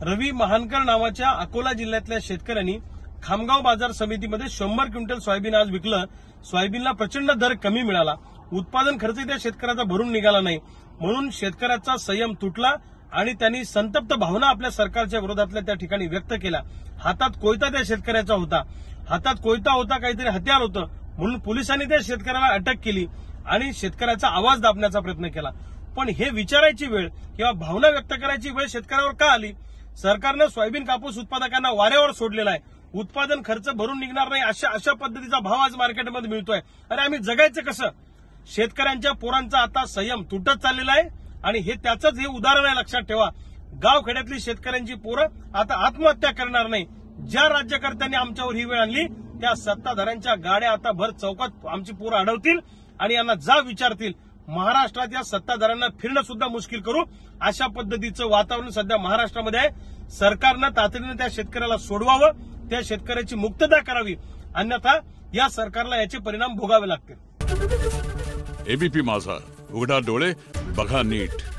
रवी महानकर नावाच्या अकोला जिल्ह्यातल्या शेतकऱ्यांनी खामगाव बाजार समितीमध्ये 100 क्विंटल सोयाबीन आज विकलं। सोयाबीनला प्रचंड दर कमी मिळाला, उत्पादन खर्च त्या शेतकऱ्याचा भरून निघाला नाही, म्हणून शेतकऱ्याचा संयम तुटला आणि त्यांनी संतप्त भावना आपल्या सरकारच्या विरोधातल्या त्या ठिकाणी व्यक्त केल्या। हातात कोयता त्या शेतकऱ्याचा होता, हातात कोयता होता, काहीतरी हत्यार होतं, म्हणून पोलिसांनी त्या शेतकऱ्याला अटक केली आणि शेतकऱ्याचा आवाज दाबण्याचा प्रयत्न केला। पण हे विचारायची वेळ किंवा भावना व्यक्त करायची वेळ शेतकऱ्यावर का आली? सरकारनं सोयाबीन कापूस उत्पादकांना वाऱ्यावर सोडलेला आहे, उत्पादन खर्च भरून निघणार नाही अशा पद्धतीचा भाव आज मार्केटमध्ये मिळतोय। अरे आम्ही जगायचं कसं? शेतकऱ्यांच्या पोरांचा आता संयम तुटत चाललेला आहे आणि हे त्याचंच हे उदाहरण आहे, लक्षात ठेवा। गावखेड्यातली शेतकऱ्यांची पोरं आता आत्महत्या करणार नाही। ज्या राज्यकर्त्यांनी आमच्यावर ही वेळ आणली त्या सत्ताधाऱ्यांच्या गाड्या आता भर चौकात आमची पोरं अडवतील आणि यांना जा विचारतील। महाराष्ट्रात या सत्ताधाऱ्यांना फिरणं सुद्धा मुश्किल करू अशा पद्धतीचं वातावरण सध्या महाराष्ट्रामध्ये आहे। सरकारनं तातडीने त्या शेतकऱ्याला सोडवावं, त्या शेतकऱ्याची मुक्तता करावी, अन्यथा या सरकारला याचे परिणाम भोगावे लागतील। एबीपी माझा, उघडा डोळे बघा नीट।